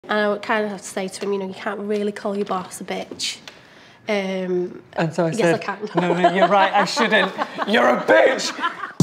And I would kind of have to say to him, you know, you can't really call your boss a bitch. And so I said, yes, I can. No, you're right, I shouldn't. You're a bitch!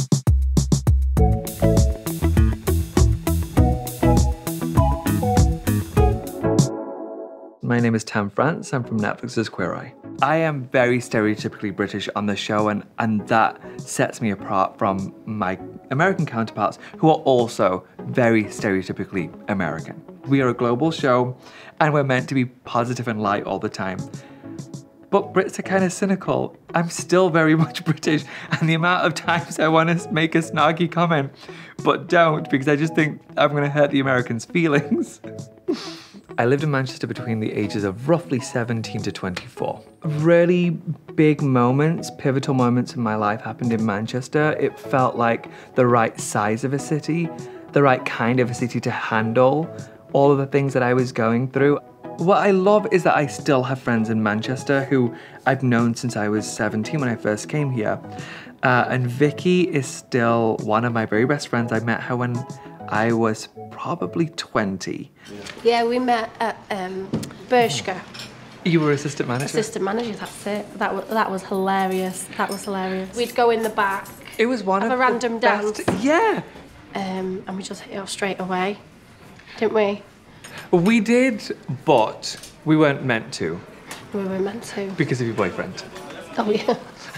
My name is Tam France, I'm from Netflix's Queer Eye. I am very stereotypically British on the show and that sets me apart from my American counterparts who are also very stereotypically American. We are a global show and we're meant to be positive and light all the time. But Brits are kind of cynical. I'm still very much British and the amount of times I want to make a snarky comment, but don't because I just think I'm going to hurt the Americans' feelings. I lived in Manchester between the ages of roughly 17 to 24. Really big moments, pivotal moments in my life happened in Manchester. It felt like the right size of a city, the right kind of a city to handle all of the things that I was going through. What I love is that I still have friends in Manchester who I've known since I was 17 when I first came here. And Vicky is still one of my very best friends. I met her when I was probably 20. Yeah, we met at Bershka. You were assistant manager? Assistant manager, that's it. That was hilarious. That was hilarious. We'd go in the back. It was one of a random dance. Yeah. And we just hit it off straight away, didn't we? We did, but we weren't meant to. We were meant to. Because of your boyfriend. Oh, yeah.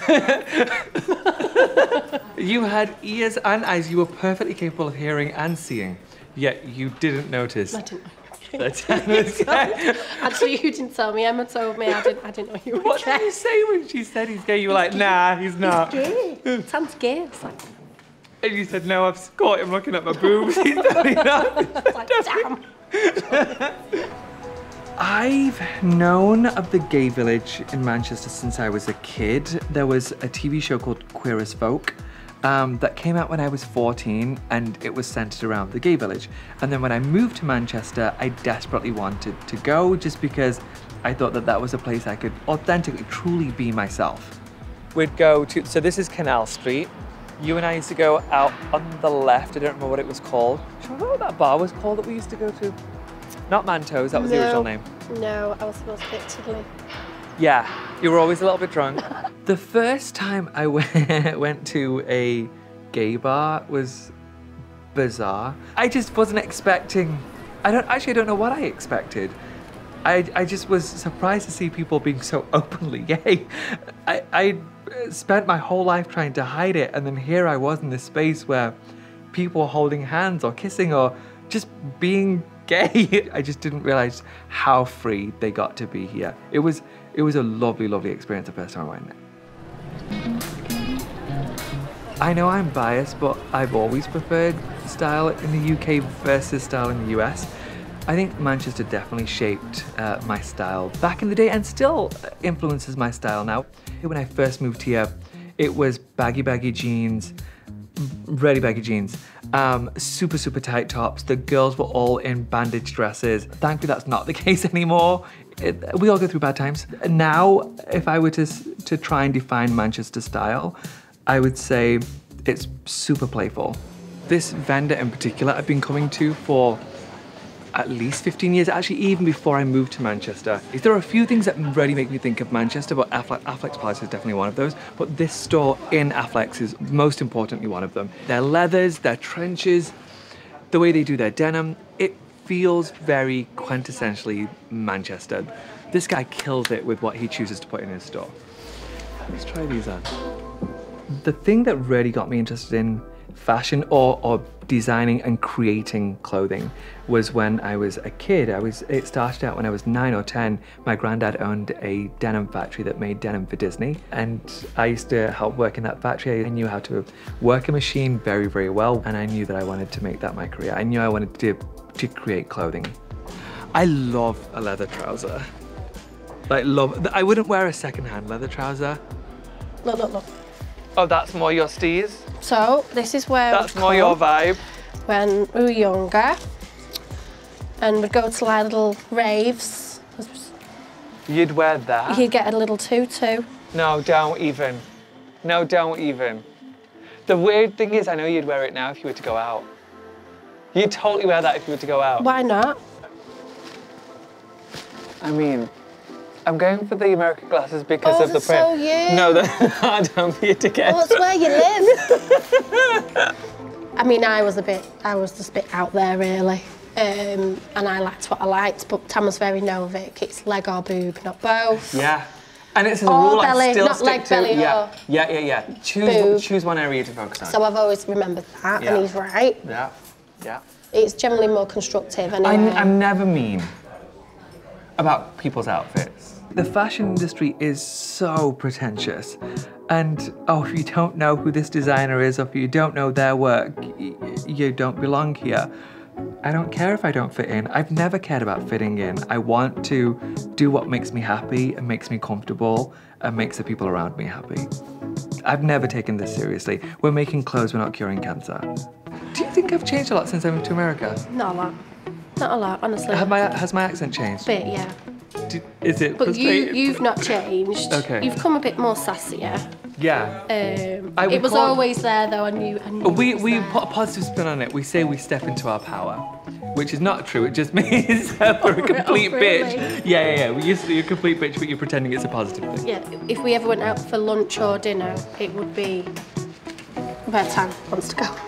You had ears and eyes. You were perfectly capable of hearing and seeing, yet you didn't notice. I didn't know. Actually, you didn't tell me. Emma told me. I didn't know you were What gay. did you say when she said he's gay? You were like, nah, he's not. He's gay. Sounds gay. It's like... And you said, no, I've caught him looking at my boobs. He's definitely not. Like, damn. I've known of the gay village in Manchester since I was a kid. There was a TV show called Queer as Folk that came out when I was 14 and it was centered around the gay village. And then when I moved to Manchester, I desperately wanted to go just because I thought that that was a place I could authentically, truly be myself. We'd go to, so this is Canal Street. You and I used to go out on the left. I don't remember what it was called. Do you remember what that bar was called that we used to go to? Not Nandos, that was the original name. No, I was supposed to get Tiddly. Yeah, you were always a little bit drunk. The first time I went to a gay bar was bizarre. I just wasn't expecting, I don't know what I expected. I just was surprised to see people being so openly gay. I spent my whole life trying to hide it, and then here I was in this space where people were holding hands or kissing or just being gay. I just didn't realize how free they got to be here. It was a lovely, lovely experience the first time I went. I know I'm biased, but I've always preferred style in the UK versus style in the US. I think Manchester definitely shaped my style back in the day and still influences my style now. When I first moved here, it was baggy jeans, really baggy jeans, super tight tops. The girls were all in bandage dresses. Thankfully, that's not the case anymore. We all go through bad times. Now, if I were to try and define Manchester style, I would say it's super playful. This vendor in particular, I've been coming to for at least 15 years, actually even before I moved to Manchester. There are a few things that really make me think of Manchester, but Affleck's Plaza is definitely one of those. But this store in Affleck's is most importantly one of them. Their leathers, their trenches, the way they do their denim, it feels very quintessentially Manchester. This guy kills it with what he chooses to put in his store. Let's try these on. The thing that really got me interested in fashion or designing and creating clothing was when I was a kid. It started out when I was 9 or 10. My granddad owned a denim factory that made denim for Disney, and I used to help work in that factory. I knew how to work a machine very, very well, and I knew that I wanted to make that my career. I knew I wanted to create clothing. I love a leather trouser. Like, I wouldn't wear a second-hand leather trouser. Look. Oh, that's more your steez? So, this is where that's more your vibe. When we were younger, and we'd go to like little raves. You'd wear that? You'd get a little tutu. No, don't even. No, don't even. The weird thing is, I know you'd wear it now if you were to go out. You'd totally wear that if you were to go out. Why not? I mean, I'm going for the American glasses because of the print. So you. No, don't be a dickhead. Oh, that's where you live. I mean, I was just a bit out there, really. And I liked what I liked, but Tam was very Novik. It's leg or boob, not both. Yeah. And it's a or rule belly, I still not stick leg, to. belly, Yeah. or Yeah. boob. Choose one area to focus on. So I've always remembered that, and he's right. Yeah. It's generally more constructive anyway. I'm never mean about people's outfits. The fashion industry is so pretentious. And if you don't know who this designer is, or if you don't know their work, you don't belong here. I don't care if I don't fit in. I've never cared about fitting in. I want to do what makes me happy and makes me comfortable and makes the people around me happy. I've never taken this seriously. We're making clothes, we're not curing cancer. Do you think I've changed a lot since I moved to America? Not a lot. Not a lot, honestly. Has my accent changed? A bit, yeah. Is it But frustrating? you've not changed. Okay. You've come a bit more sassier. Yeah. It was always there though, I knew We there. put a positive spin on it. We say we step into our power, which is not true. It just means we're a complete really? bitch. Yeah. We used to be a complete bitch, but you're pretending it's a positive thing. Yeah, if we ever went out for lunch or dinner, it would be where Tam wants to go.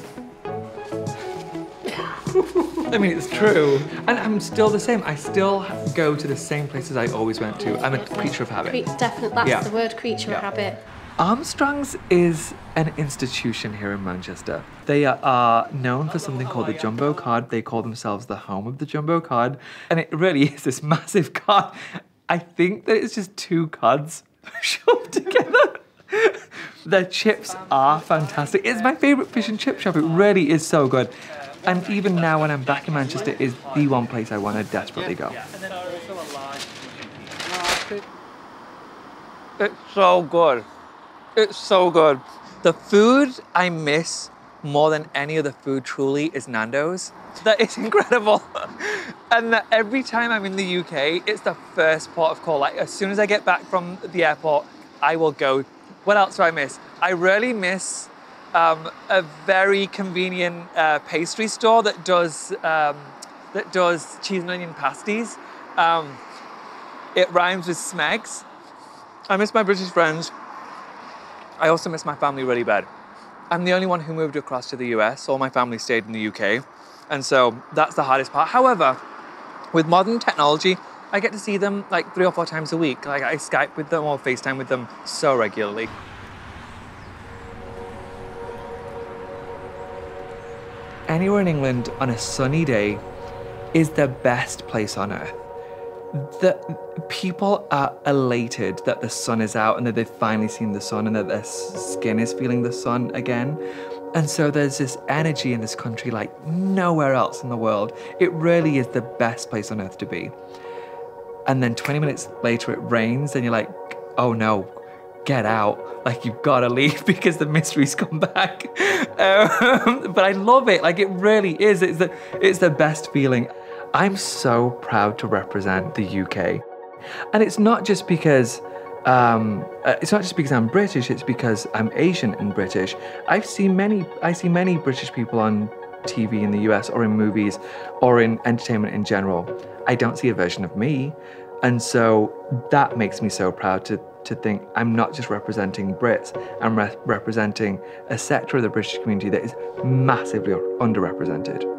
I mean, it's true. And I'm still the same. I still go to the same places I always went to. I'm a creature of habit. Definitely, that's the word, creature of habit. Armstrong's is an institution here in Manchester. They are known for something called the Jumbo Cod. They call themselves the home of the Jumbo Cod. And it really is this massive cod. I think that it's just 2 cods shoved together. Their chips are fantastic. It's my favourite fish and chip shop. It really is so good. And even now when I'm back in Manchester, it is the one place I want to desperately go. It's so good. It's so good. The food I miss more than any other food truly is Nando's. That is incredible. And that every time I'm in the UK, it's the first port of call. Like as soon as I get back from the airport, I will go. What else do I miss? I really miss a very convenient pastry store that does cheese and onion pasties. It rhymes with Smegs. I miss my British friends. I also miss my family really bad. I'm the only one who moved across to the US. All my family stayed in the UK. And so that's the hardest part. However, with modern technology, I get to see them like 3 or 4 times a week. Like I Skype with them or FaceTime with them so regularly. Anywhere in England on a sunny day is the best place on earth. The people are elated that the sun is out and that they've finally seen the sun and that their skin is feeling the sun again. And so there's this energy in this country like nowhere else in the world. It really is the best place on earth to be. And then 20 minutes later it rains and you're like, oh no, get out. Like you've got to leave because the mystery's come back. But I love it. Like it really is. It's the best feeling. I'm so proud to represent the UK. And it's not just because I'm British, it's because I'm Asian and British. I see many British people on TV in the US or in movies or in entertainment in general. I don't see a version of me. And so that makes me so proud to think I'm not just representing Brits, I'm representing a sector of the British community that is massively underrepresented.